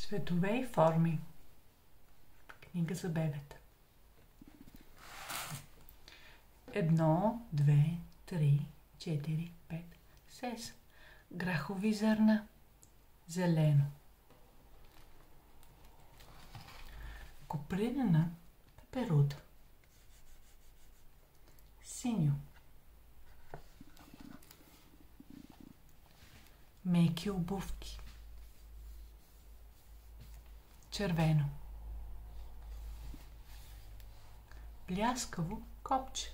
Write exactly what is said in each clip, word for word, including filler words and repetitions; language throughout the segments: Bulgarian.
Цветове и форми. Книга за бебета. Едно, две, три, четири, пет, шест. Грахови зърна. Зелено. Копринена пеперуда. Синьо. Меки обувки. Червено. Бляскаво копче.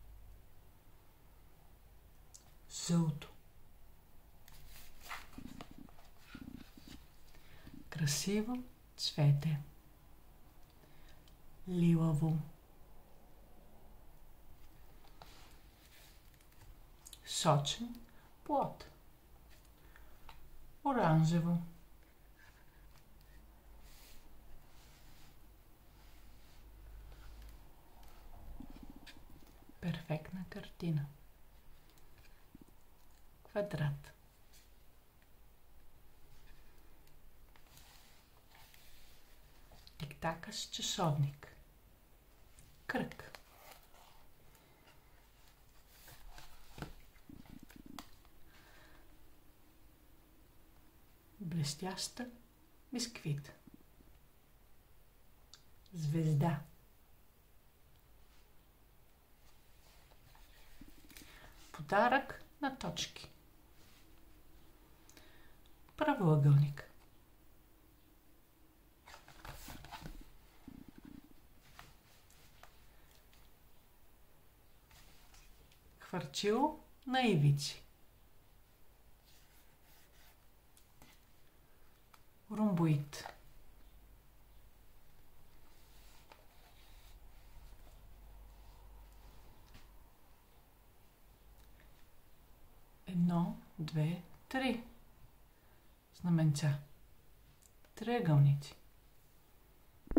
Жълто. Красиво цвете. Лилаво. Сочен плод. Оранжево. Перфектна картина. Квадрат. Тиктакащ часовник. Кръг. Блестяща бисквит. Звезда. Подарък на точки. Правоъгълник. Хвърчило на ивици. Ромбоид. Едно, две, три. Знаменца. Триъгълници.